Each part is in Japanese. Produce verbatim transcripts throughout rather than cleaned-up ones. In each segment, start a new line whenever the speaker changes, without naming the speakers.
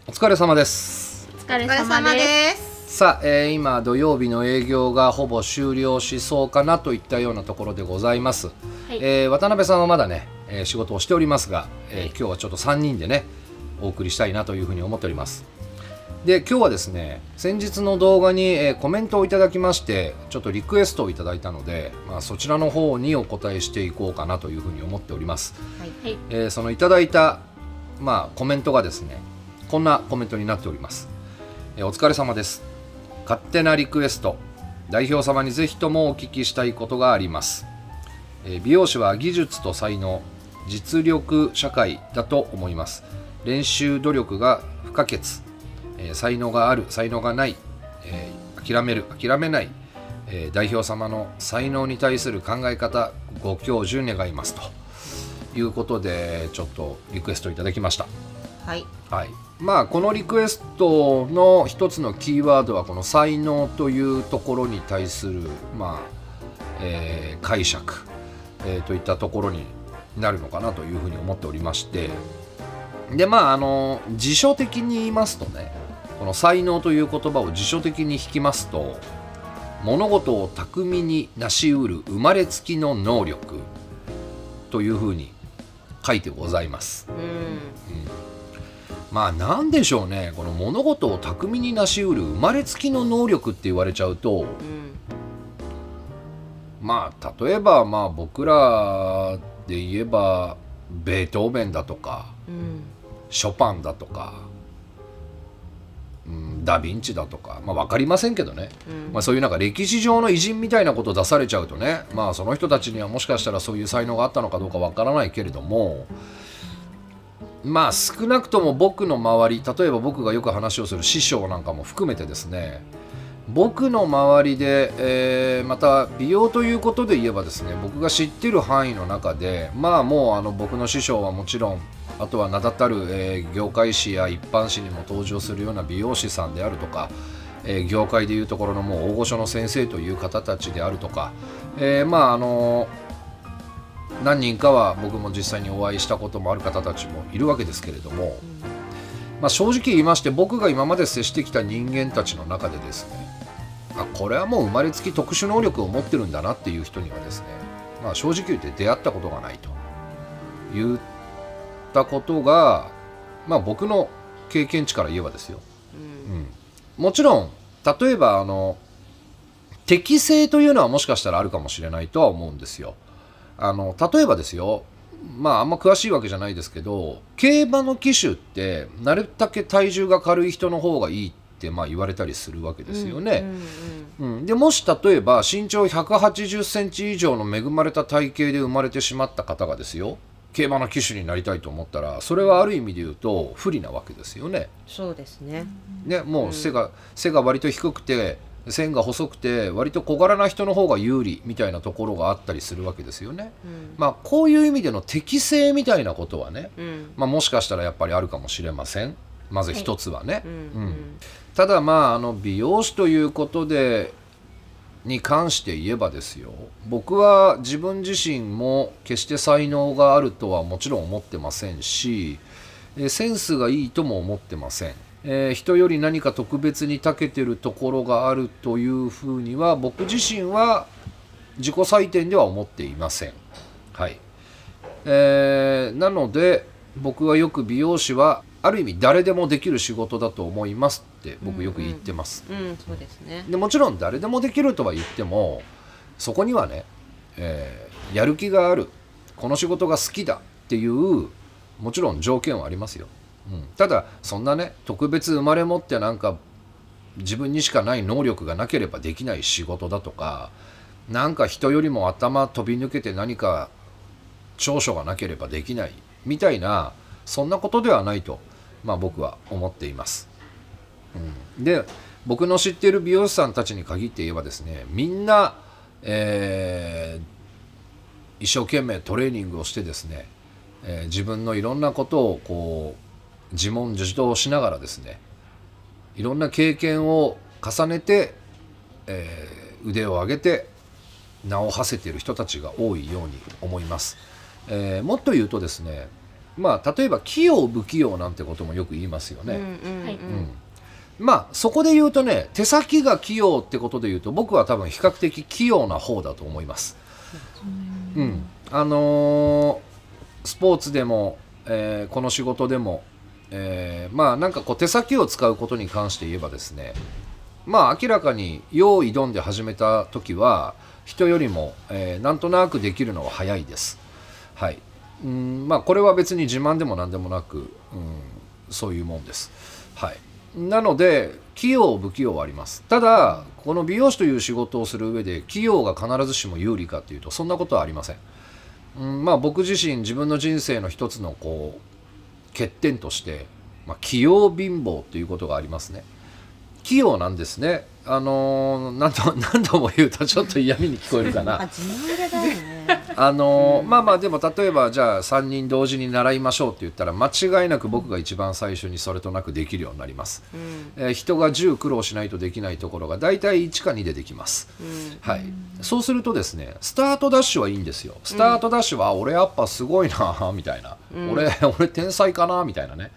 お疲れ様です。
お疲れ様です。
さあ、えー、今土曜日の営業がほぼ終了しそうかなといったようなところでございます。はい、えー、渡辺さんはまだね、えー、仕事をしておりますが、えー、今日はちょっとさんにんでねお送りしたいなというふうに思っております。で、今日はですね、先日の動画に、えー、コメントをいただきましてちょっとリクエストをいただいたので、まあ、そちらの方にお答えしていこうかなというふうに思っております。はい、えー、そのいただいた、まあ、コメントがですね、こんなコメントになっております。えー、お疲れ様です。勝手なリクエスト、代表様にぜひともお聞きしたいことがあります。えー、美容師は技術と才能、実力社会だと思います。練習努力が不可欠、えー、才能がある才能がない、えー、諦める諦めない、えー、代表様の才能に対する考え方ご教授願いますということでちょっとリクエストいただきました。
はい、
はい、まあこのリクエストの一つのキーワードはこの才能というところに対する、まあえー、解釈、えー、といったところになるのかなというふうに思っておりまして、でまああの辞書的に言いますとね、この才能という言葉を辞書的に引きますと、物事を巧みに成し得る生まれつきの能力というふうに書いてございます。うん、うん、まあなんでしょうね、この物事を巧みに成し得る生まれつきの能力って言われちゃうと、うん、まあ例えばまあ僕らで言えばベートーベンだとか、うん、ショパンだとか、うん、ダ・ヴィンチだとか、まあ、分かりませんけどね、うん、まあ、そういうなんか歴史上の偉人みたいなことを出されちゃうとね、まあその人たちにはもしかしたらそういう才能があったのかどうか分からないけれども、まあ少なくとも僕の周り、例えば僕がよく話をする師匠なんかも含めてですね、僕の周りで、えー、また美容ということで言えばですね、僕が知ってる範囲の中で、まあもうあの僕の師匠はもちろん、あとは名だたる、えー、業界誌や一般誌にも登場するような美容師さんであるとか、えー、業界でいうところのもう大御所の先生という方たちであるとか、えー、まああのー、何人かは僕も実際にお会いしたこともある方たちもいるわけですけれども、まあ、正直言いまして僕が今まで接してきた人間たちの中でですね、あ、これはもう生まれつき特殊能力を持ってるんだなっていう人にはですね、まあ、正直言って出会ったことがないというたことが、まあ、僕の経験値から言えばですよ、うんうん、もちろん例えばあの適性というのはもしかしたらあるかもしれないとは思うんですよ。あの例えばですよ、まああんま詳しいわけじゃないですけど、競馬の騎手ってなるだけ体重が軽い人の方がいいってまあ言われたりするわけですよね。うんうんうん、でもし例えば身長ひゃくはちじゅっセンチ以上の恵まれた体型で生まれてしまった方がですよ、競馬の騎手になりたいと思ったら、それはある意味で言うと不利なわけですよね。
そうですね。
ね、もう背が、うん、背が割と低くて線が細くて割と小柄な人の方が有利みたいなところがあったりするわけですよね。うん、まあこういう意味での適性みたいなことはね、うん、まあ、もしかしたらやっぱりあるかもしれません。まず一つはね。はい、うんうん、ただまああの美容師ということでに関して言えばですよ、僕は自分自身も決して才能があるとはもちろん思ってませんし、センスがいいとも思ってません。えー、人より何か特別に長けてるところがあるというふうには僕自身は自己採点では思っていません。はい、えー、なので僕はよく美容師はある意味誰でもできる仕事だと思いますって僕よく言ってます。
うんうんうん、そうですね。
でもちろん誰でもできるとは言っても、そこにはね、えー、やる気がある、この仕事が好きだっていうもちろん条件はありますよ。うん、ただそんなね特別生まれ持ってなんか自分にしかない能力がなければできない仕事だとか、なんか人よりも頭飛び抜けて何か長所がなければできないみたいな、そんなことではないと、まあ、僕は思っています。うん、で僕の知っている美容師さんたちに限って言えばですね、みんな、えー、一生懸命トレーニングをしてですね、えー、自分のいろんなことをこう自問自答しながらですね、いろんな経験を重ねて、えー、腕を上げて名を馳せている人たちが多いように思います。えー、もっと言うとですね、 まあ例えば器用不器用なんてこともよく言いますよね。まあそこで言うとね、手先が器用ってことで言うと僕は多分比較的器用な方だと思います。うん、あのー、スポーツでも、えー、この仕事でも、えー、まあなんかこう手先を使うことに関して言えばですね、まあ明らかに用意どんで始めた時は人よりも、えー、なんとなくできるのは早いです。はい。うん、まあこれは別に自慢でも何でもなく、うん、そういうもんです。はい。なので器用不器用はあります。ただこの美容師という仕事をする上で器用が必ずしも有利かというとそんなことはありません。うん、まあ僕自身自分の人生の一つのこう欠点として、まあ、器用貧乏ということがありますね。器用なんですね。あのー、何度何度も言うとちょっと嫌味に聞こえるかな。
あ、自慢げだよね。
あのー、まあまあでも例えばじゃあさんにん同時に習いましょうって言ったら間違いなく僕が一番最初にそれとなくできるようになります。うん、えー、人がじゅう苦労しないとできないところがだいたいいちかにでできます。うん、はい。そうするとですね、スタートダッシュはいいんですよ。スタートダッシュは、うん、俺やっぱすごいなみたいな、うん、俺俺天才かなみたいなね。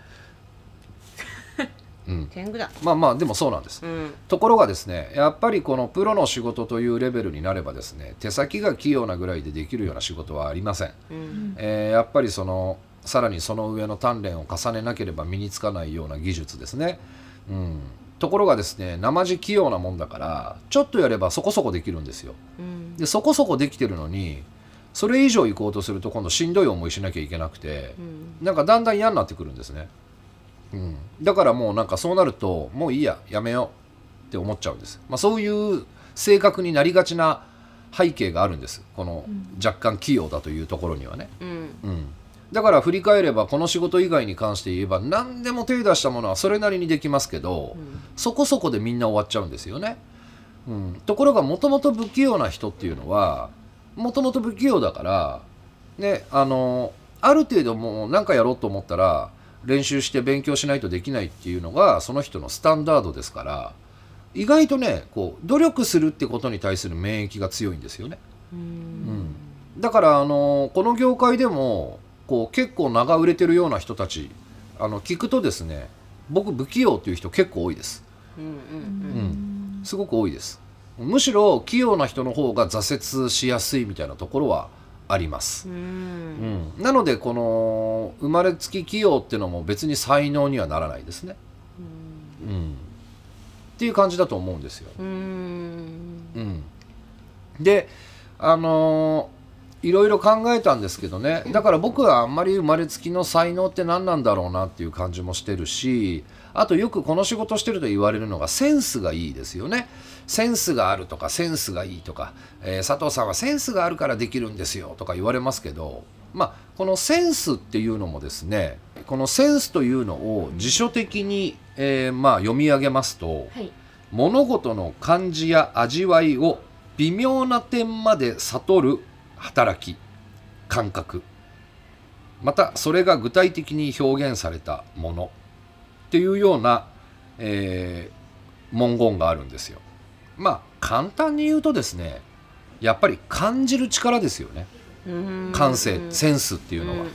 うん、天狗だ。まあまあでもそうなんです、うん、ところがですね、やっぱりこのプロの仕事というレベルになればですね、手先が器用なぐらいでできるような仕事はありません、うん、えー、やっぱりそのさらにその上の鍛錬を重ねなければ身につかないような技術ですね、うん、ところがですね、生地器用なもんだからちょっとやればそこそこできるんですよ、うん、でそこそこできてるのにそれ以上行こうとすると今度しんどい思いしなきゃいけなくて、うん、なんかだんだん嫌になってくるんですね。うん、だからもうなんかそうなるともういいややめようって思っちゃうんです、まあ、そういう性格になりがちな背景があるんです、この若干器用だというところにはね、うんうん、だから振り返ればこの仕事以外に関して言えば何でも手出したものはそれなりにできますけど、うん、そこそこでみんな終わっちゃうんですよね、うん、ところがもともと不器用な人っていうのはもともと不器用だからね、あのある程度もう何かやろうと思ったら練習して勉強しないとできないっていうのがその人のスタンダードですから、意外とねこう努力するってことに対する免疫が強いんですよね。うん、うん、だからあのこの業界でもこう結構名が売れてるような人たちあの聞くとですね、僕不器用っていう人結構多いです、うんうんうんうん、すごく多いです。むしろ器用な人の方が挫折しやすいみたいなところはあります。うん、うん、なのでこの生まれつき器用っていうのも別に才能にはならないですね。うん、うん、っていう感じだと思うんですよ。うん、うん、であのー、いろいろ考えたんですけどね、だから僕はあんまり生まれつきの才能って何なんだろうなっていう感じもしてるし、あとよくこの仕事してると言われるのがセンスがいいですよね。センスがあるとかセンスがいいとか、えー、佐藤さんはセンスがあるからできるんですよとか言われますけど、まあこのセンスっていうのもですね、このセンスというのを辞書的に、えー、まあ読み上げますと、はい、物事の感じや味わいを微妙な点まで悟る働き、感覚、またそれが具体的に表現されたものっていうような、えー、文言があるんですよ。まあ簡単に言うとですね、やっぱり感じる力ですよね。感性、センスっていうのは、うん、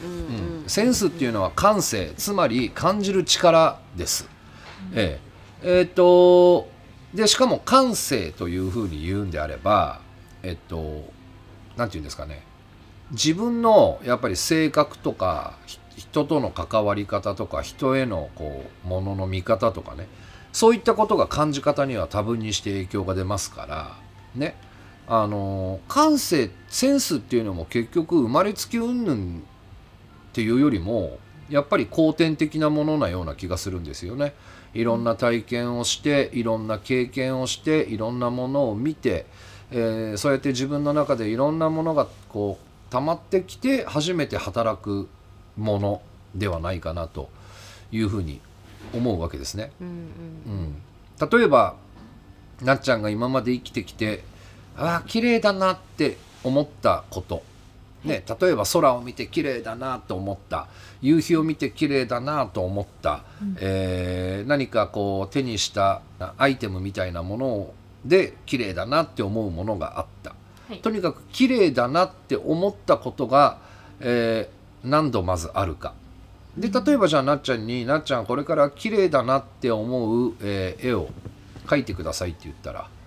センスっていうのは感性、つまり感じる力です。えー、えー、っとでしかも感性というふうに言うんであれば、えっとなんて言うんですかね、自分のやっぱり性格とか人との関わり方とか人へのこうものの見方とかね、そういったことが感じ方には多分にして影響が出ますからね。あの感性、センスっていうのも結局生まれつき云々っていうよりもやっぱり後天的なものなような気がするんですよね。いろんな体験をしていろんな経験をしていろんなものを見て、えー、そうやって自分の中でいろんなものがこう溜まってきて初めて働くものではないかなというふうに思うわけですね。うんうんうん、例えばなっちゃんが今まで生きてきて、ああ綺麗だなって思ったこと、ね、例えば空を見て綺麗だなと思った、夕日を見て綺麗だなと思った、うん、えー、何かこう手にしたアイテムみたいなもので綺麗だなって思うものがあった、はい、とにかく綺麗だなって思ったことが、えー、何度まずあるか、 で例えばじゃあなっちゃんになっちゃんこれから綺麗だなって思う、えー絵を描いてくださいって言ったら、
はい、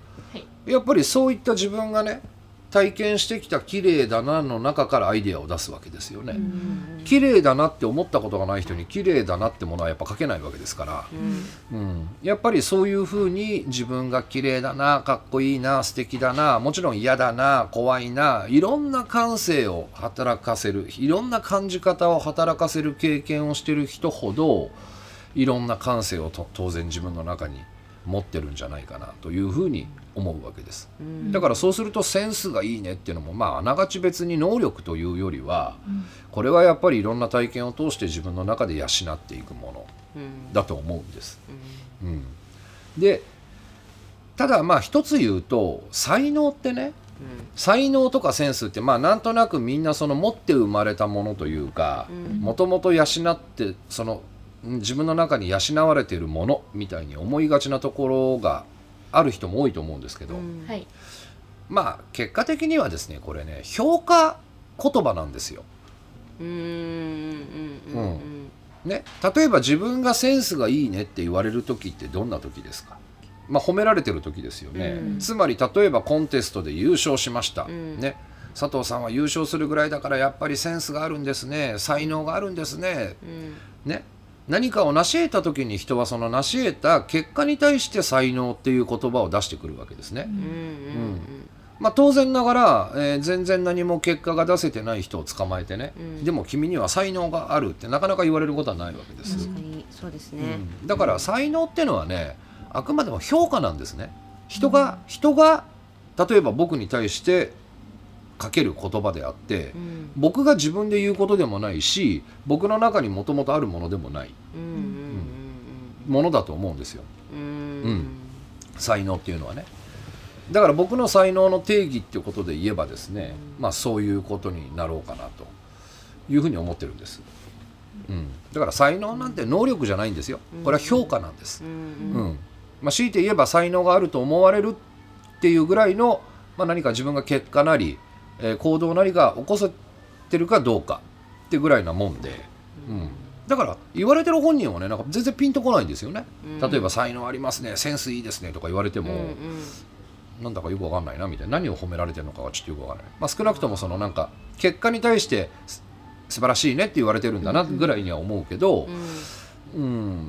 やっぱりそういった自分がね体験してきた綺麗だなの中からアイデアを出すわけですよね。綺麗だなって思ったことがない人に綺麗だなってものはやっぱ描けないわけですから、うんうん、やっぱりそういうふうに自分が綺麗だなかっこいいな素敵だなもちろん嫌だな怖いないろんな感性を働かせるいろんな感じ方を働かせる経験をしてる人ほどいろんな感性をと当然自分の中に持ってるんじゃないかなというふうに思うわけです。だからそうするとセンスがいいねっていうのもまああながち別に能力というよりは、これはやっぱりいろんな体験を通して自分の中で養っていくものだと思うんです。うん、でただまあ一つ言うと才能ってね、才能とかセンスってまあなんとなくみんなその持って生まれたものというかもともと養ってその自分の中に養われているものみたいに思いがちなところがある人も多いと思うんですけど、うんはい、まあ結果的にはですねこれね評価言葉なんですよ。うーんうんうんうんね、例えば自分がセンスがいいねって言われる時ってどんな時ですか。まあ褒められてる時ですよね、うん、つまり例えばコンテストで優勝しました、うんね、佐藤さんは優勝するぐらいだからやっぱりセンスがあるんですね才能があるんですね、うん、ね何かを成し得た時に人はその成し得た結果に対して才能っていう言葉を出してくるわけですね。うんうんまあ、当然ながら、えー、全然何も結果が出せてない人を捕まえてね、うん、でも君には才能があるってなかなか言われることはないわけです。
確かにそうですね、
うん、だから才能っていうのはねあくまでも評価なんですね。人が、うん、人が例えば僕に対してかける言葉であって、うん、僕が自分で言うことでもないし僕の中にもともとあるものでもない、うんうんうん、ものだと思うんですよ、うんうん、才能っていうのはね。だから僕の才能の定義っていうことで言えばですね、うん、まあそういうことになろうかなというふうに思ってるんです、うん、だから才能なんて能力じゃないんですよ。これは評価なんです、うんうんうんまあ、強いて言えば才能があると思われるっていうぐらいの、まあ、何か自分が結果なりえー、行動なりが起こせてるかどうかってぐらいなもんで、うん、だから言われてる本人はねなんか全然ピンとこないんですよね、うん、例えば才能ありますねセンスいいですねとか言われても、うんうん、なんだかよくわかんないなみたいな何を褒められてるのかはちょっとよくわからない、まあ、少なくともそのなんか結果に対して素晴らしいねって言われてるんだなぐらいには思うけど、うんうん、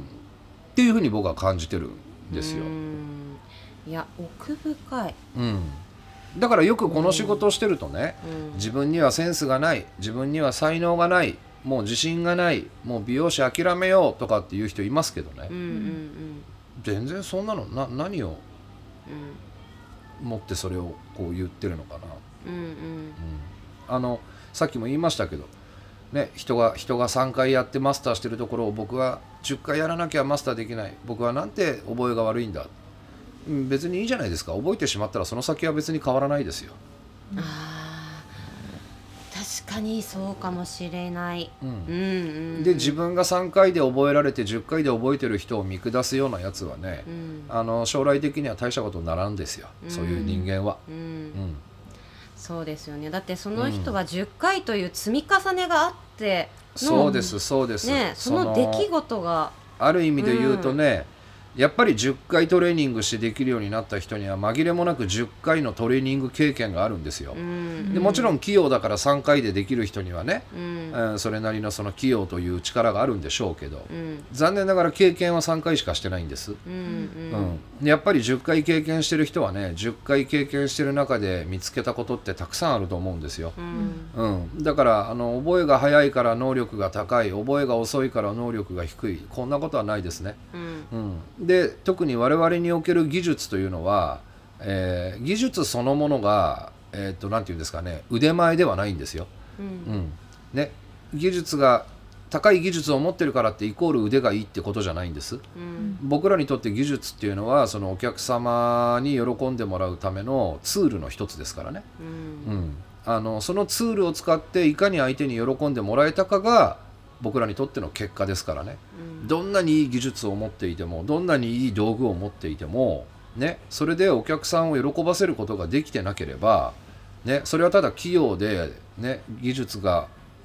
っていうふうに僕は感じてるんですよ。
うんいや奥深い、
うんだからよくこの仕事をしてるとね、うん、自分にはセンスがない自分には才能がないもう自信がないもう美容師諦めようとかっていう人いますけどね、うんうんうん、全然そんなのな何を持ってそれをこう言ってるのかな、うんうんうん、あのさっきも言いましたけど、ね、人が人がさんかいやってマスターしてるところを僕はじゅっかいやらなきゃマスターできない僕はなんて覚えが悪いんだ別にいいじゃないですか。覚えてしまったらその先は別に変わらないですよ。
あ確かにそうかもしれない、うんうんうん、
で自分がさんかいで覚えられてじゅっかいで覚えてる人を見下すようなやつはね、うん、あの将来的には大したことにならんですよ、うん、そういう人間は、うんうん、
そうですよね。だってその人はじゅっかいという積み重ねがあって
の、そうですそうです、
ね、その出来事が
ある意味で言うとね、うんやっぱりじゅっかいトレーニングしてできるようになった人には紛れもなくじゅっかいのトレーニング経験があるんですよ、うん、でもちろん器用だからさんかいでできる人にはね、うんうん、それなりのその器用という力があるんでしょうけど、うん、残念ながら経験はさんかいしかしてないんです、うんうんうん、やっぱりじゅっかい経験してる人はねじゅっかい経験してる中で見つけたことってたくさんあると思うんですよ、うんうん、だからあの覚えが早いから能力が高い覚えが遅いから能力が低いこんなことはないですね、うんうん、で特に我々における技術というのは、えー、技術そのものが、えー、となんていうんですかね腕前ではないんですよ、うんうんね、技術が高い技術を持ってるからってイコール腕がいいってことじゃないんです、うん、僕らにとって技術っていうのはそのお客様に喜んでもらうためのツールの一つですからね、うんうん、あのそのツールを使っていかに相手に喜んでもらえたかが僕らにとっての結果ですからね、うん、どんなにいい技術を持っていてもどんなにいい道具を持っていても、ね、それでお客さんを喜ばせることができてなければ、ね、それはただ器用で、ね、技術が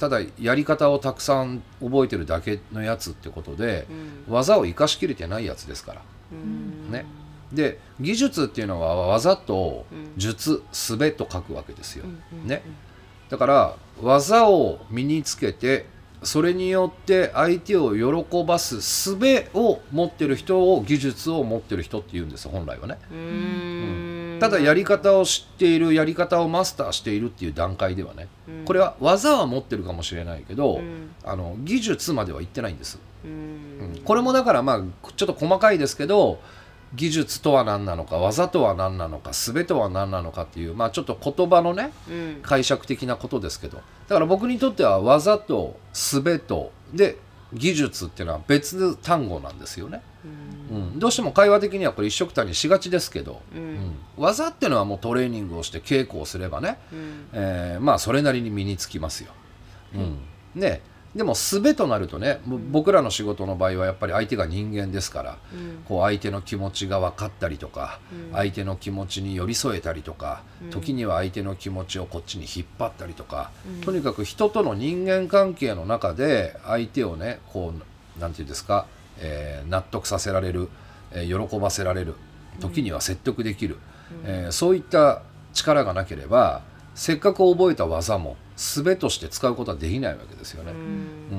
ただやり方をたくさん覚えてるだけのやつってことで、うん、技を生かしきれてないやつですから、うん、ね。で技術っていうのは技と術、術と書くわけですよ、ね。だから技を身につけてそれによって相手を喜ばす術を持ってる人を技術を持ってる人っていうんですよ、本来はね。うん、ただやり方を知っている、やり方をマスターしているっていう段階ではね、うん、これは技は持ってるかもしれないけど、うん、あの技術まではいってないんです、うんうん、これもだからまあちょっと細かいですけど、技術とは何なのか、技とは何なのか、術とは何なのかっていう、まあちょっと言葉のね、うん、解釈的なことですけど、だから僕にとっては技と術とで技術っていうのは別単語なんですよね、うんうん、どうしても会話的にはこれ一緒くたにしがちですけど、うんうん、技っていうのはもうトレーニングをして稽古をすればね、うん、えー、まあそれなりに身につきますよ、うん、ね。でも術となるとね、うん、僕らの仕事の場合はやっぱり相手が人間ですから、うん、こう相手の気持ちが分かったりとか、うん、相手の気持ちに寄り添えたりとか、うん、時には相手の気持ちをこっちに引っ張ったりとか、うん、とにかく人との人間関係の中で相手をね、こうなんていうんですか、えー、納得させられる、えー、喜ばせられる、時には説得できる、うん、えー、そういった力がなければせっかく覚えた技も術として使うことはできないわけですよね、うんうん、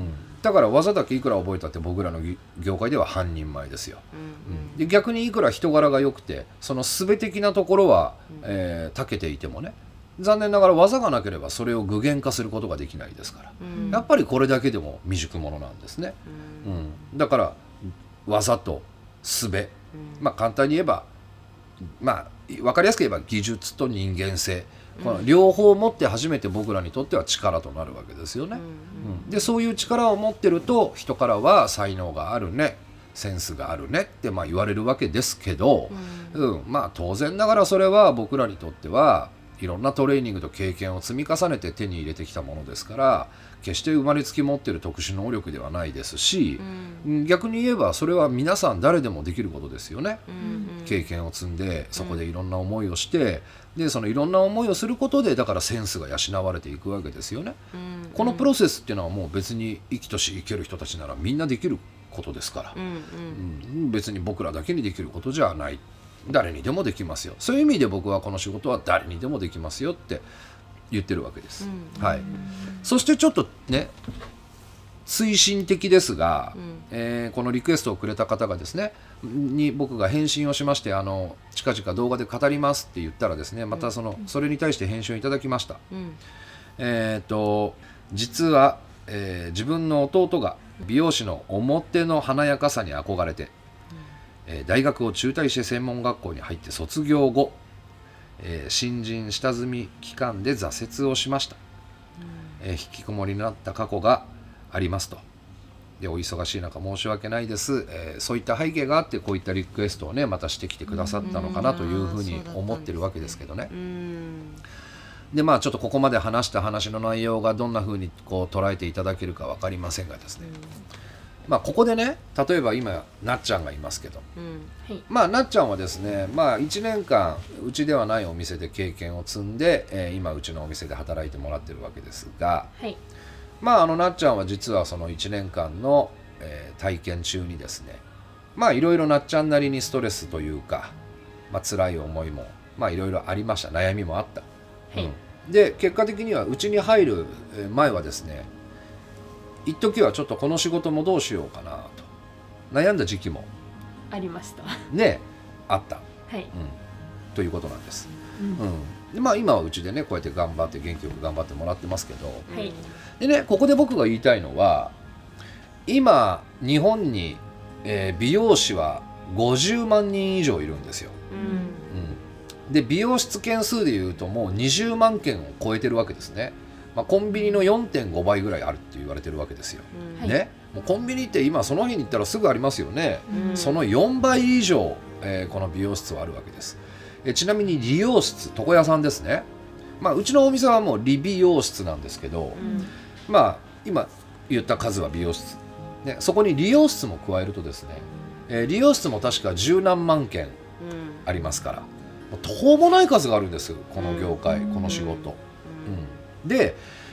だから技だけいくら覚えたって僕らの業界では半人前ですよ、うんうん、で逆にいくら人柄が良くてその術的なところは、うん、えー、長けていてもね、残念ながら技がなければそれを具現化することができないですから、うん、やっぱりこれだけでも未熟者なんですね、うんうん、だから技と術、うん、まあ簡単に言えば、まあ分かりやすく言えば技術と人間性、この両方持って初めて僕らにとっては力となるわけですよね、うんうん、でそういう力を持ってると人からは才能があるね、センスがあるねってまあ言われるわけですけど、うんうん、まあ当然ながらそれは僕らにとってはいろんなトレーニングと経験を積み重ねて手に入れてきたものですから、決して生まれつき持っている特殊能力ではないですし、うん、逆に言えばそれは皆さん誰でもできることですよね、うんうん、経験を積んでそこでいろんな思いをして、うん、でそのいろんな思いをすることでだからセンスが養われていくわけですよね、うんうん、このプロセスっていうのはもう別に生きとし生ける人たちならみんなできることですから、うんうんうん、別に僕らだけにできることじゃない、誰にでもできますよ、そういう意味で僕はこの仕事は誰にでもできますよって言ってるわけです、うん、はい。そしてちょっとね推進的ですが、うん、えー、このリクエストをくれた方がですねに僕が返信をしまして、あの近々動画で語りますって言ったらですね、またその、うん、それに対して返信をいただきました、うん、えっと実は、えー、自分の弟が美容師の表の華やかさに憧れて、うん、えー、大学を中退して専門学校に入って卒業後、えー、新人下積み期間で挫折をしました、うん、えー、引きこもりになった過去がありますと。でお忙しい中申し訳ないです、えー、そういった背景があってこういったリクエストをねまたしてきてくださったのかなというふうに思ってるわけですけどね。でまあちょっとここまで話した話の内容がどんなふうにこう捉えていただけるか分かりませんがですね、まあここでね、例えば今なっちゃんがいますけど、うんはい、まあなっちゃんはですね、まあいちねんかんうちではないお店で経験を積んで、えー、今うちのお店で働いてもらってるわけですが、はい、まああのなっちゃんは実はそのいちねんかんの、えー、体験中にですね、まあいろいろなっちゃんなりにストレスというか、まあ辛い思いもまあいろいろありました、悩みもあった、はい、うん、で結果的にはうちに入る前はですね、一時はちょっとこの仕事もどうしようかなと悩んだ時期も
ありました
ね、あった、
はい、うん、
ということなんです、うんうん、でまあ今はうちでねこうやって頑張って元気よく頑張ってもらってますけど、はい、でねここで僕が言いたいのは今日本に、えー、美容師はごじゅうまんにん以上いるんですよ、うんうん、で美容室件数でいうともうにじゅうまんけんを超えてるわけですね。まあ、コンビニの よんてんご 倍ぐらいあるって言われてるわけですよ、うん、ね、もうコンビニって今その辺に行ったらすぐありますよね、うん、そのよんばい以上、えー、この美容室はあるわけです。えちなみに理容室、床屋さんですね、まあ、うちのお店はもう理美容室なんですけど、うん、まあ今言った数は美容室、ね、そこに理容室も加えるとですね、えー、理容室も確か十何万件ありますから、もう途方もない数があるんですこの業界、この仕事、うん、で、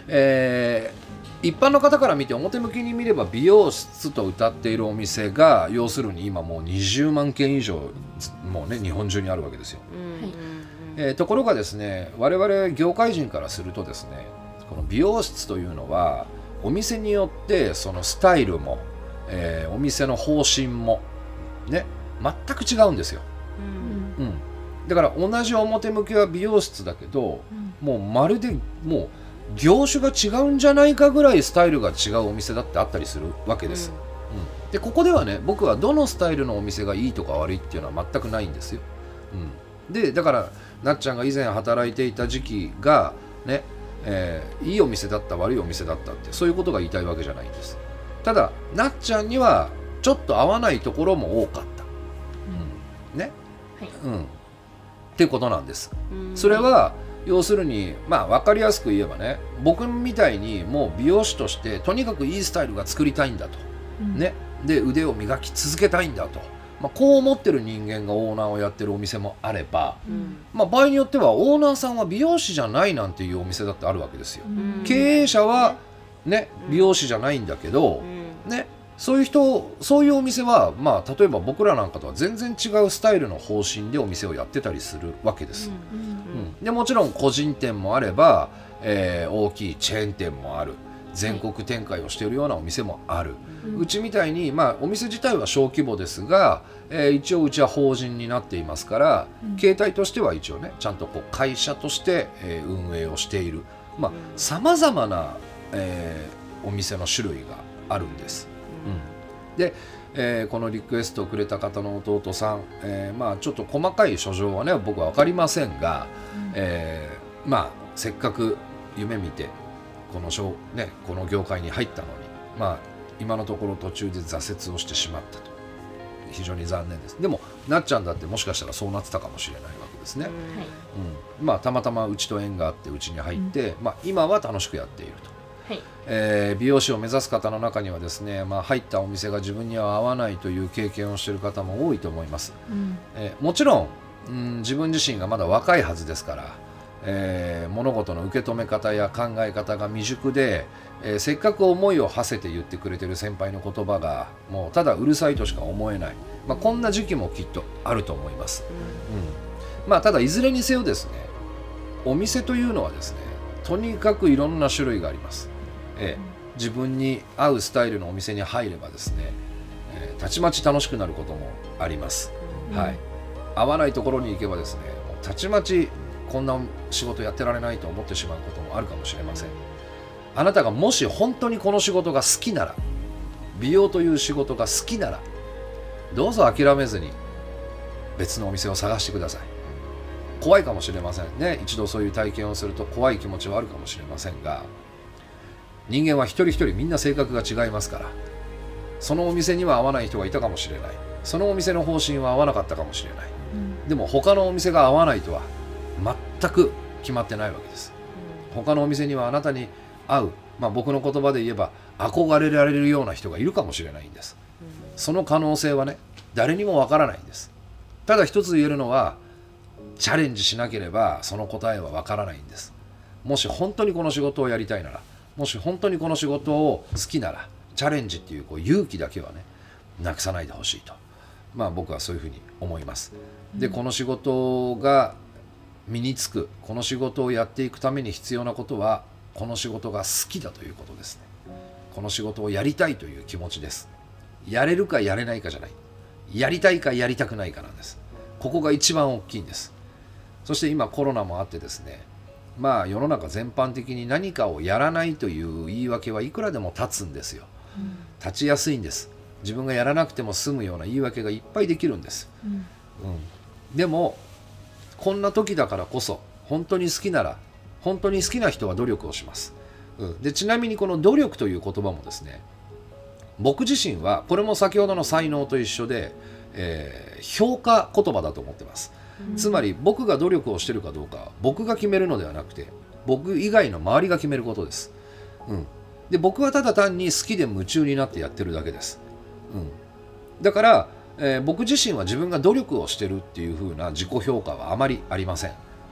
えー、一般の方から見て表向きに見れば美容室と歌っているお店が要するに今もうにじゅうまんけん以上もうね日本中にあるわけですよ。えー、ところがですね、我々業界人からするとですね、この美容室というのはお店によってそのスタイルも、えー、お店の方針もね全く違うんですよ。うんうん、だから同じ表向きは美容室だけど、うん、もうまるでもう業種が違うんじゃないかぐらいスタイルが違うお店だってあったりするわけです。うんうん、でここではね、僕はどのスタイルのお店がいいとか悪いっていうのは全くないんですよ。うん、でだからなっちゃんが以前働いていた時期がね、えー、いいお店だった悪いお店だったってそういうことが言いたいわけじゃないんです。ただなっちゃんにはちょっと合わないところも多かった、うん、ね、はい、うん、っていうことなんです。それは要するにまあ分かりやすく言えばね、僕みたいにもう美容師としてとにかくいいスタイルが作りたいんだと、うん、ね、で腕を磨き続けたいんだと、まあ、こう思ってる人間がオーナーをやってるお店もあれば、うん、まあ、場合によってはオーナーさんは美容師じゃないなんていうお店だってあるわけですよ。うん、経営者は、ね、美容師じゃないんだけど、うん、ね、そういう人、そういうお店は、まあ、例えば僕らなんかとは全然違うスタイルの方針でお店をやってたりするわけです。うんうんうん、でもちろん個人店もあれば、えー、大きいチェーン店もある。全国展開をしているようなお店もある、はい、うちみたいに、まあ、お店自体は小規模ですが、えー、一応うちは法人になっていますから、うん、形態としては一応ねちゃんとこう会社として、えー、運営をしているさまざまな、えー、お店の種類があるんです。うん、で、えー、このリクエストをくれた方の弟さん、えーまあ、ちょっと細かい書状はね僕は分かりませんが、うん、えー、まあ、せっかく夢見てこの, ね、この業界に入ったのに、まあ、今のところ途中で挫折をしてしまったと非常に残念です。でもなっちゃんだってもしかしたらそうなってたかもしれないわけですね。うんうん、まあ、たまたまうちと縁があってうちに入って、うん、まあ、今は楽しくやっていると、はい、えー、美容師を目指す方の中にはですね、まあ、入ったお店が自分には合わないという経験をしている方も多いと思います。うん、えー、もちろん、うん、自分自身がまだ若いはずですから、えー、物事の受け止め方や考え方が未熟で、えー、せっかく思いを馳せて言ってくれてる先輩の言葉がもうただうるさいとしか思えない、まあ、こんな時期もきっとあると思います。うんうん、まあ、ただいずれにせよですね、お店というのはですねとにかくいろんな種類があります。えー、自分に合うスタイルのお店に入ればですね、えー、たちまち楽しくなることもあります。うん、はい、合わないところに行けばですねもうたちまちこんな仕事やってられないと思ってしまうこともあるかもしれません。あなたがもし本当にこの仕事が好きなら、美容という仕事が好きなら、どうぞ諦めずに別のお店を探してください。怖いかもしれませんね。一度そういう体験をすると怖い気持ちはあるかもしれませんが、人間は一人一人みんな性格が違いますから、そのお店には合わない人がいたかもしれない。そのお店の方針は合わなかったかもしれない。うん、でも他のお店が合わないとは全く決まってないわけです。他のお店にはあなたに合う、まあ、僕の言葉で言えば憧れられるような人がいるかもしれないんです。その可能性はね誰にもわからないんです。ただ一つ言えるのはチャレンジしなければその答えはわからないんです。もし本当にこの仕事をやりたいなら、もし本当にこの仕事を好きなら、チャレンジっていう、こう勇気だけはねなくさないでほしいと、まあ僕はそういうふうに思います。でこの仕事が身につく、この仕事をやっていくために必要なことはこの仕事が好きだということですね。この仕事をやりたいという気持ちです。やれるかやれないかじゃない、やりたいかやりたくないかなんです。ここが一番大きいんです。そして今コロナもあってですね、まあ世の中全般的に何かをやらないという言い訳はいくらでも立つんですよ。うん、立ちやすいんです。自分がやらなくても済むような言い訳がいっぱいできるんです。うんうん、でもこんな時だからこそ本当に好きなら、本当に好きな人は努力をします。うん、でちなみにこの努力という言葉もですね、僕自身はこれも先ほどの才能と一緒で、えー、評価言葉だと思ってます。うん、つまり僕が努力をしてるかどうか僕が決めるのではなくて、僕以外の周りが決めることです。うん、で僕はただ単に好きで夢中になってやってるだけです。うん、だから、えー、僕自身は自分が努力をしてるっていう風な自己評価はあまりありません。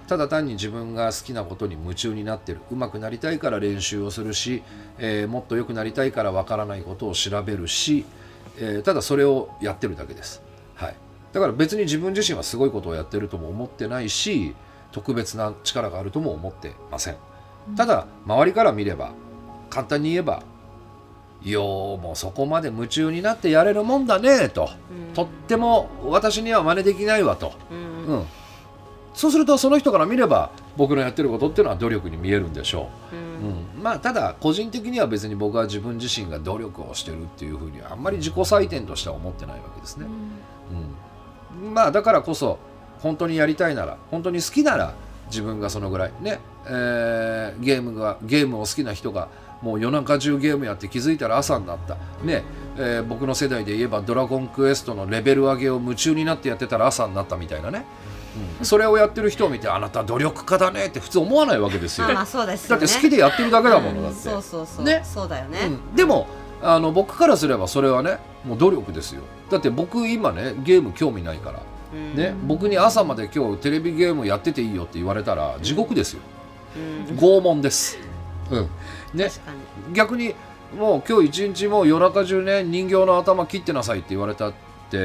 ただ単に自分が好きなことに夢中になってる、上手くなりたいから練習をするし、えー、もっと良くなりたいからわからないことを調べるし、えー、ただそれをやってるだけです、はい、だから別に自分自身はすごいことをやってるとも思ってないし、特別な力があるとも思ってません。ただ周りから見れば、簡単に言えば、ようもうそこまで夢中になってやれるもんだねと、うん、とっても私には真似できないわと、うんうん、そうするとその人から見れば僕のやってることっていうのは努力に見えるんでしょう、うんうん、まあただ個人的には別に僕は自分自身が努力をしてるっていうふうにはあんまり自己採点としては思ってないわけですね、うんうん、まあだからこそ本当にやりたいなら、本当に好きなら自分がそのぐらいね、えー、ゲームがゲームを好きな人がもう夜中中ゲームやって気づいたら朝になったね、えー、僕の世代で言えばドラゴンクエストのレベル上げを夢中になってやってたら朝になったみたいなね、うん、それをやってる人を見て、あなた努力家だねって普通思わないわけですよ。
あ、まあそうですよね。
だって好きでやってるだけだもの、だって、うん、
そうそうそう、
ね、
そうだよね、
うん、でもあの僕からすればそれはね、もう努力ですよ。だって僕今ねゲーム興味ないから、うんね、僕に朝まで今日テレビゲームやってていいよって言われたら地獄ですよ、うん、拷問です、うんね、確かに逆にもう今日一日もう夜中中ね人形の頭切ってなさいって言われたって、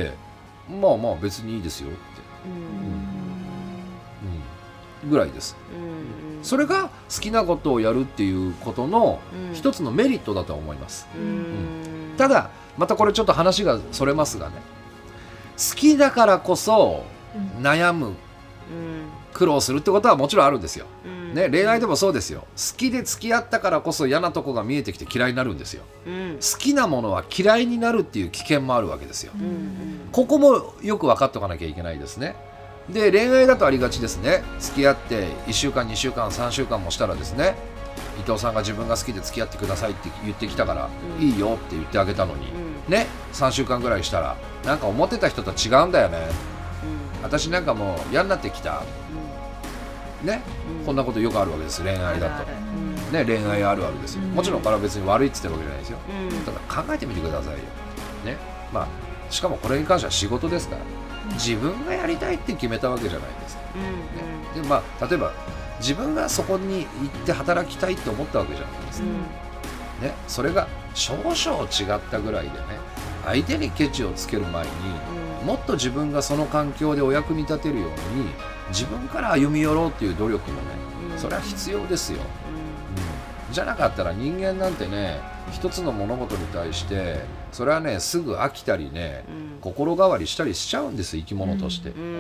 まあまあ別にいいですよって、うんうん、ぐらいです、うん、それが好きなことをやるっていうことの一つのメリットだと思います、うんうん、ただまたこれちょっと話がそれますがね、好きだからこそ悩む、うん、苦労するってことはもちろんあるんですよ、うんね、恋愛でもそうですよ。好きで付き合ったからこそ嫌なとこが見えてきて嫌いになるんですよ、うん、好きなものは嫌いになるっていう危険もあるわけですよ、うんうん、ここもよく分かっておかなきゃいけないですね。で恋愛だとありがちですね。付き合っていっしゅうかんにしゅうかんさんしゅうかんもしたらですね、伊藤さんが自分が好きで付き合ってくださいって言ってきたから、うん、いいよって言ってあげたのに、うん、ね、さんしゅうかんぐらいしたらなんか思ってた人と違うんだよね、うん、私なんかもう嫌になってきた、うんねうん、こんなことよくあるわけです。恋愛だと、うんね、恋愛あるあるですよ、うん、もちろんこれは別に悪いって言ってるわけじゃないですよ、うん、ただ考えてみてくださいよ、ね、まあ、しかもこれに関しては仕事ですから、うん、自分がやりたいって決めたわけじゃないですか、うんね、でまあ、例えば自分がそこに行って働きたいって思ったわけじゃないですか、うんね、それが少々違ったぐらいでね、相手にケチをつける前に、うん、もっと自分がその環境でお役に立てるように自分から歩み寄ろうっていう努力もね、うん、それは必要ですよ、うんうん、じゃなかったら人間なんてね、一つの物事に対してそれはねすぐ飽きたりね、うん、心変わりしたりしちゃうんです、生き物として、うんうん、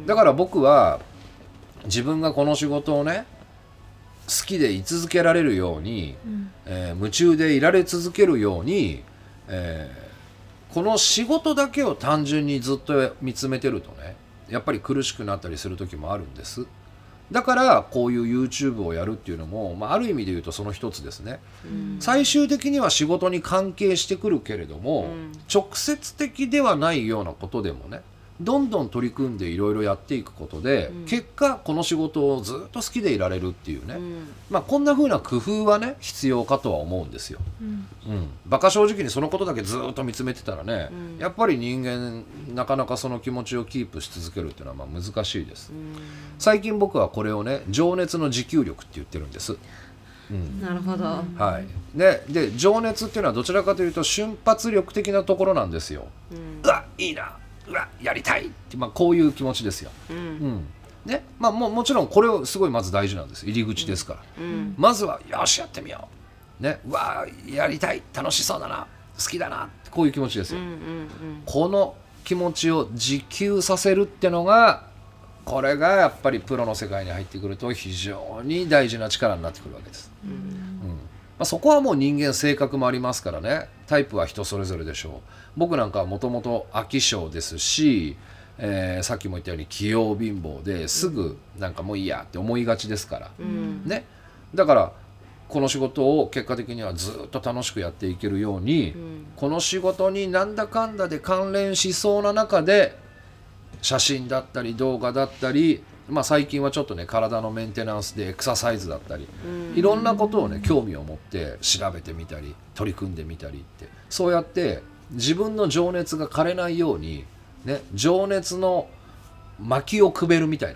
だから僕は自分がこの仕事をね好きで居続けられるように、うんえー、夢中でいられ続けるように、えー、この仕事だけを単純にずっと見つめてるとね、やっぱり苦しくなったりする時もあるんです。だからこういう YouTube をやるっていうのも、まあ、ある意味で言うとその一つですね、うん、最終的には仕事に関係してくるけれども、うん、直接的ではないようなことでもね、どんどん取り組んでいろいろやっていくことで、うん、結果この仕事をずっと好きでいられるっていうね、うん、まあこんな風な工夫はね必要かとは思うんですよ、うんうん、バカ正直にそのことだけずっと見つめてたらね、うん、やっぱり人間なかなかその気持ちをキープし続けるっていうのはまあ難しいです、うん、最近僕はこれをね情熱の持久力って言ってるんです、うん、
なるほど、
はいね、で情熱っていうのはどちらかというと瞬発力的なところなんですよ、うん、うわいいな、うわやりたいって、まあ、こういう気持ちですよ、うんうんねまあ、も, もちろんこれをすごいまず大事なんです。入り口ですから、うん、まずはよしやってみよう、ね、うわやりたい、楽しそうだな、好きだな、こういう気持ちですよ、うんうんうん、この気持ちを持久させるってのが、これがやっぱりプロの世界に入ってくると非常に大事な力になってくるわけです、うんうんまあ、そこはもう人間性格もありますからね、タイプは人それぞれでしょう。僕なんかはもともと飽き性ですし、えー、さっきも言ったように器用貧乏ですぐなんかもういいやって思いがちですから、うんね、だからこの仕事を結果的にはずっと楽しくやっていけるように、うん、この仕事になんだかんだで関連しそうな中で写真だったり動画だったり、まあ、最近はちょっとね体のメンテナンスでエクササイズだったり、うん、いろんなことをね興味を持って調べてみたり取り組んでみたりって、そうやって自分の情熱が枯れないように、ね、情熱の薪をくべるみたいなね、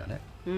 うん、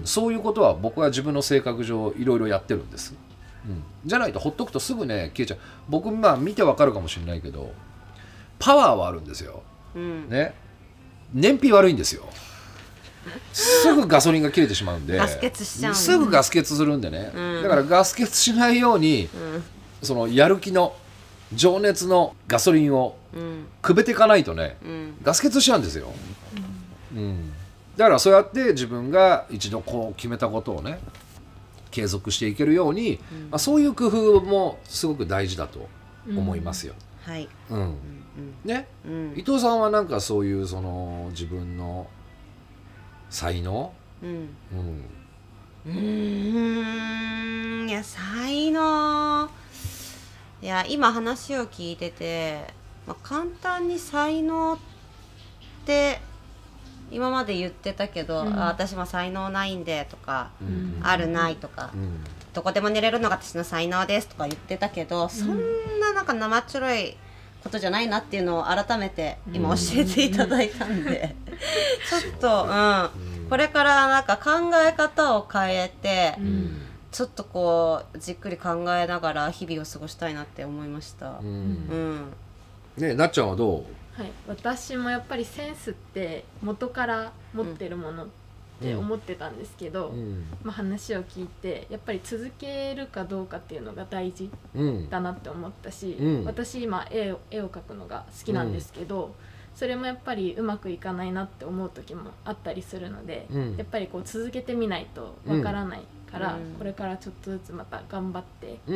そういうことは僕は自分の性格上いろいろやってるんです、うん、じゃないとほっとくとすぐね消えちゃう。僕まあ見てわかるかもしれないけどパワーはあるんですよ、うん、ね、燃費悪いんですよ。すぐガソリンが切れてしまうんで
ガス欠しちゃうん、
すぐガス欠するんでね、うん、だからガス欠しないように、うん、そのやる気の情熱のガソリンをくべていかないとね、うん、ガス欠しちゃうんですよ、うんうん、だからそうやって自分が一度こう決めたことをね継続していけるように、うん、まあ、そういう工夫もすごく大事だと思いますよ、うん、はい、うん、ね、うん、伊藤さんはなんかそういうその自分の才能、うん、
うん、うーん、いや才能、いや今話を聞いてて、まあ、簡単に才能って今まで言ってたけど、うん、あ私も才能ないんでとか、うん、あるないとか、うん、どこでも寝れるのが私の才能ですとか言ってたけど、うん、そんななんか生っちょろいことじゃないなっていうのを改めて今教えていただいたんで、うん、ちょっと、うん、これからなんか考え方を変えて、うん、ちょっとこうじっくり考えながら日々を過ごしたいなって思いました、うんうん、
ね、なっちゃんはどう？
はい、私もやっぱりセンスって元から持ってるものって思ってたんですけど、うん、まあ、話を聞いてやっぱり続けるかどうかっていうのが大事だなって思ったし、うん、私今絵を、絵を描くのが好きなんですけど、うん、それもやっぱりうまくいかないなって思う時もあったりするので、うん、やっぱりこう続けてみないとわからないから、うん、これからちょっとずつまた頑張って、うん、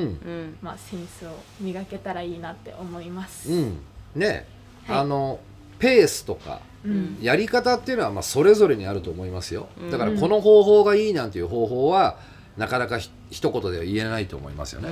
まあ、センスを磨けたらいいなって思います、うん、
ね、はい、あのペースとか、うん、やり方っていうのはまあそれぞれにあると思いますよ。だからこの方法がいいなんていう方法はなかなかひ一言では言えないと思いますよね、うん、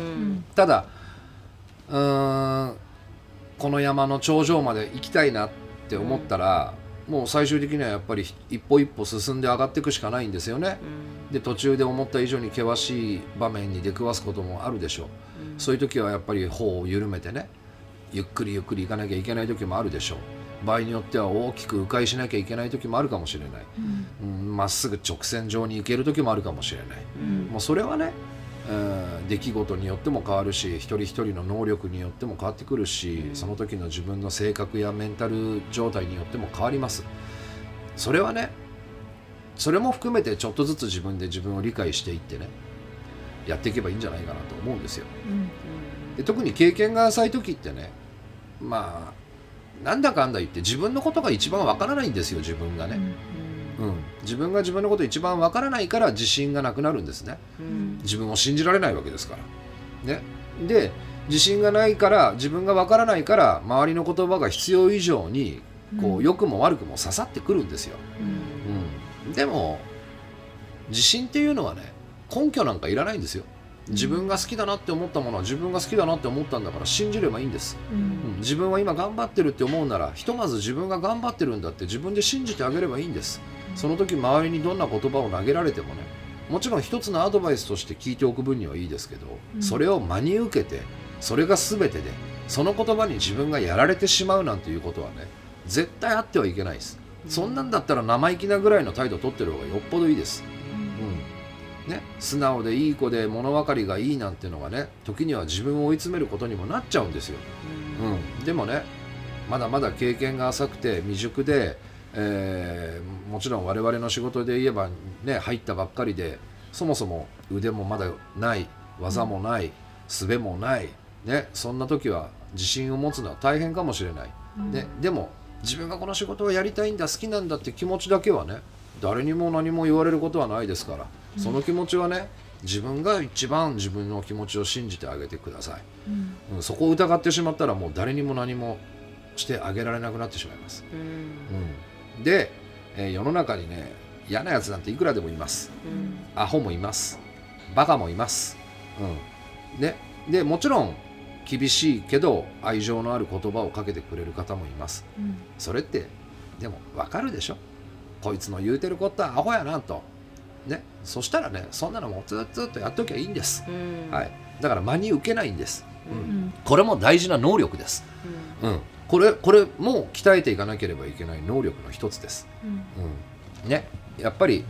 ただうーんこの山の頂上まで行きたいなって思ったら、うん、もう最終的にはやっぱり一歩一歩進んで上がっていくしかないんですよね、うん、で途中で思った以上に険しい場面に出くわすこともあるでしょう、うん、そういう時はやっぱり歩を緩めてねゆっくりゆっくり行かなきゃいけない時もあるでしょう。場合によっては大きく迂回しなきゃいけない時もあるかもしれない、うん、まっすぐ直線上に行ける時もあるかもしれない、うん、もうそれはね、うん、出来事によっても変わるし一人一人の能力によっても変わってくるし、うん、その時の自分の性格やメンタル状態によっても変わります。それはねそれも含めてちょっとずつ自分で自分を理解していってねやっていけばいいんじゃないかなと思うんですよ、うん、で特に経験が浅い時ってねまあなんだかんだ言って自分のことが一番わからないんですよ自分がね、うんうん、自分が自分のこと一番わからないから自信がなくなるんですね、うん、自分を信じられないわけですからね。で自信がないから自分がわからないから周りの言葉が必要以上にこう良くも悪くも刺さってくるんですよ、うんうん、でも自信っていうのはね根拠なんかいらないんですよ。自分が好きだなって思ったものは自分が好きだなって思ったんだから信じればいいんです、うんうん、自分は今頑張ってるって思うならひとまず自分が頑張ってるんだって自分で信じてあげればいいんです、うん、その時周りにどんな言葉を投げられてもねもちろん一つのアドバイスとして聞いておく分にはいいですけど、うん、それを真に受けてそれが全てでその言葉に自分がやられてしまうなんていうことはね絶対あってはいけないです、うん、そんなんだったら生意気なぐらいの態度を取ってる方がよっぽどいいです、うんね、素直でいい子で物分かりがいいなんてのがね時には自分を追い詰めることにもなっちゃうんですよ、うん、でもねまだまだ経験が浅くて未熟で、えー、もちろん我々の仕事で言えばね入ったばっかりでそもそも腕もまだない技もない術もない、ね、そんな時は自信を持つのは大変かもしれない、ね、でも自分がこの仕事をやりたいんだ好きなんだって気持ちだけはね誰にも何も言われることはないですからその気持ちはね自分が一番自分の気持ちを信じてあげてください、うんうん、そこを疑ってしまったらもう誰にも何もしてあげられなくなってしまいます、うんうん、で、えー、世の中にね嫌なやつなんていくらでもいます、うん、アホもいますバカもいます、うん、で, でもちろん厳しいけど愛情のある言葉をかけてくれる方もいます、うん、それってでも分かるでしょこいつの言うてることはアホやなとね、そしたらねそんなのもずっとずっとやっときゃいいんです、うんはい、だから真に受けないんです、うん、これも大事な能力です、うんうん、これこれも鍛えていかなければいけない能力の一つです、うんうんね、やっぱり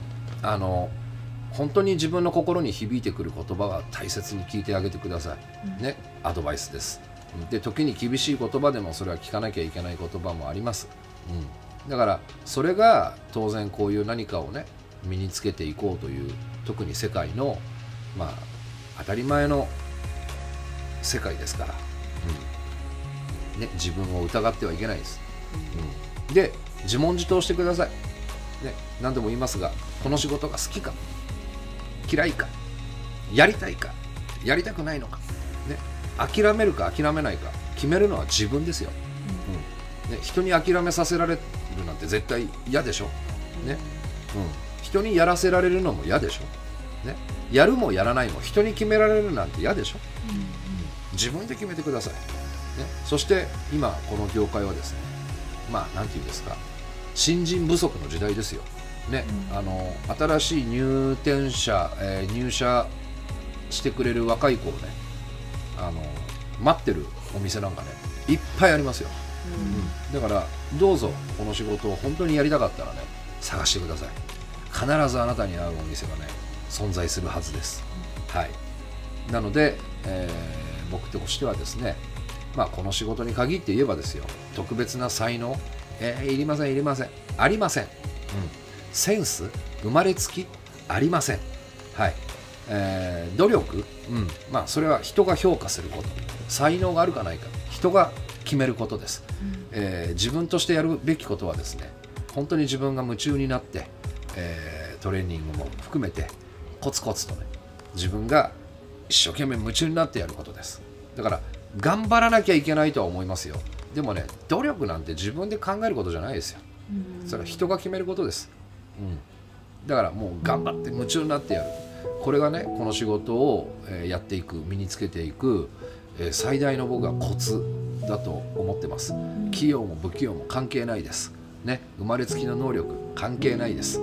あの本当に自分の心に響いてくる言葉は大切に聞いてあげてください、ね、アドバイスです。で時に厳しい言葉でもそれは聞かなきゃいけない言葉もあります、うん、だからそれが当然こういう何かをね身につけていこうという特に世界のまあ当たり前の世界ですから、うんね、自分を疑ってはいけないです、うん、で自問自答してください、ね、何度も言いますがこの仕事が好きか嫌いかやりたいかやりたくないのか、ね、諦めるか諦めないか決めるのは自分ですよ、うんね、人に諦めさせられるなんて絶対嫌でしょ、ねうん、人にやらせられるのも嫌でしょ、ね、やるもやらないも人に決められるなんて嫌でしょ、うんうん、自分で決めてください、ね、そして今この業界はですねまあなんていうんですか新人不足の時代ですよ、ねうん、あの新しい入店者、えー、入社してくれる若い子をねあの待ってるお店なんかねいっぱいありますよ、うんうん、だからどうぞこの仕事を本当にやりたかったらね探してください。必ずあなたに合うお店がね存在するはずです、はい、なので、えー、僕としてはですねまあこの仕事に限って言えばですよ特別な才能、えー、いりませんいりませんありません、うん、センス生まれつきありません、はいえー、努力、うんまあ、それは人が評価すること才能があるかないか人が決めることです、うんえー、自分としてやるべきことはですね本当に自分が夢中になって、えー、トレーニングも含めてコツコツとね自分が一生懸命夢中になってやることです。だから頑張らなきゃいけないとは思いますよ。でもね努力なんて自分で考えることじゃないですよ。それは人が決めることです、うん、だからもう頑張って夢中になってやるこれがねこの仕事をやっていく身につけていく最大の僕はコツだと思ってます。器用も不器用も関係ないです、ね、生まれつきの能力関係ないです、うん、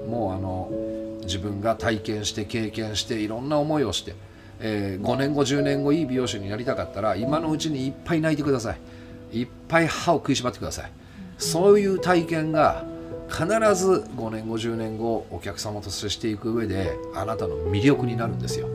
もうあの自分が体験して経験していろんな思いをして、えー、ごねんごじゅうねんごいい美容師になりたかったら今のうちにいっぱい泣いてください。いっぱい歯を食いしばってください。そういう体験が必ずごねんごじゅうねんごお客様と接していく上であなたの魅力になるんですよ、うん、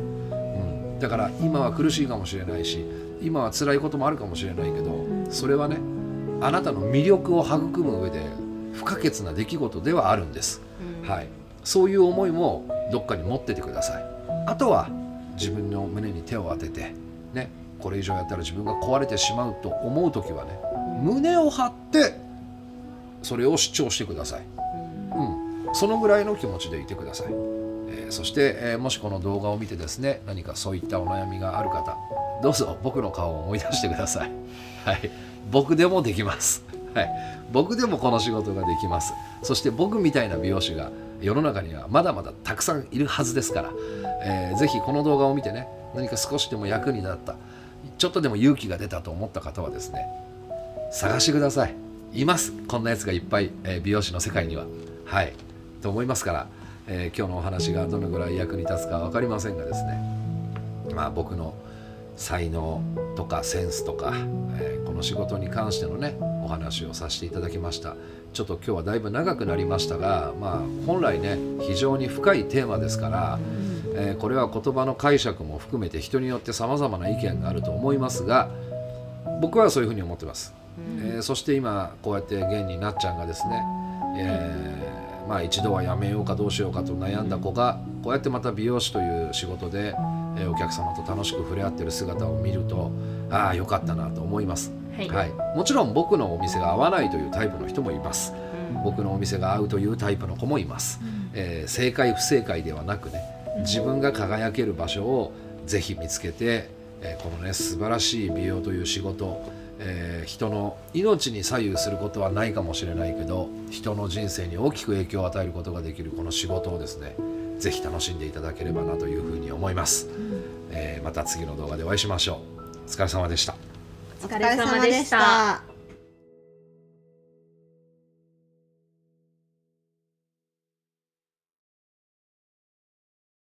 だから今は苦しいかもしれないし今は辛いこともあるかもしれないけどそれはねあなたの魅力を育む上で不可欠な出来事ではあるんです、うんはい、そういう思いもどっかに持っててください。あとは自分の胸に手を当てて、ね、これ以上やったら自分が壊れてしまうと思うときはね胸を張ってそれを主張してください、うん、そのぐらいの気持ちでいてください、えー、そして、えー、もしこの動画を見てですね何かそういったお悩みがある方どうぞ僕の顔を思い出してください、はい、僕でもできます、はい、僕でもこの仕事ができます。そして僕みたいな美容師が世の中にはまだまだたくさんいるはずですから、えー、ぜひこの動画を見てね何か少しでも役に立ったちょっとでも勇気が出たと思った方はですね探してください。いますこんなやつがいっぱい、えー、美容師の世界にははいと思いますから、えー、今日のお話がどのぐらい役に立つか分かりませんがですねまあ僕の才能とかセンスとか、えー、この仕事に関してのねお話をさせていただきました。ちょっと今日はだいぶ長くなりましたが、まあ、本来ね非常に深いテーマですから、えー、これは言葉の解釈も含めて人によって様々な意見があると思いますが僕はそういうふうに思ってます、えー、そして今こうやって現になっちゃんがですね、えーまあ、一度はやめようかどうしようかと悩んだ子がこうやってまた美容師という仕事で、えー、お客様と楽しく触れ合ってる姿を見るとああよかったなと思います、はいはい、もちろん僕のお店が合わないというタイプの人もいます、うん、僕のお店が合うというタイプの子もいます、うんえー、正解不正解ではなくね自分が輝ける場所をぜひ見つけて、えー、このね素晴らしい美容という仕事、えー、人の命に左右することはないかもしれないけど人の人生に大きく影響を与えることができるこの仕事をですねぜひ楽しんでいただければなというふうに思います、うんえー、また次の動画でお会いしましょう。お疲れ様でした。
お疲れ様でした。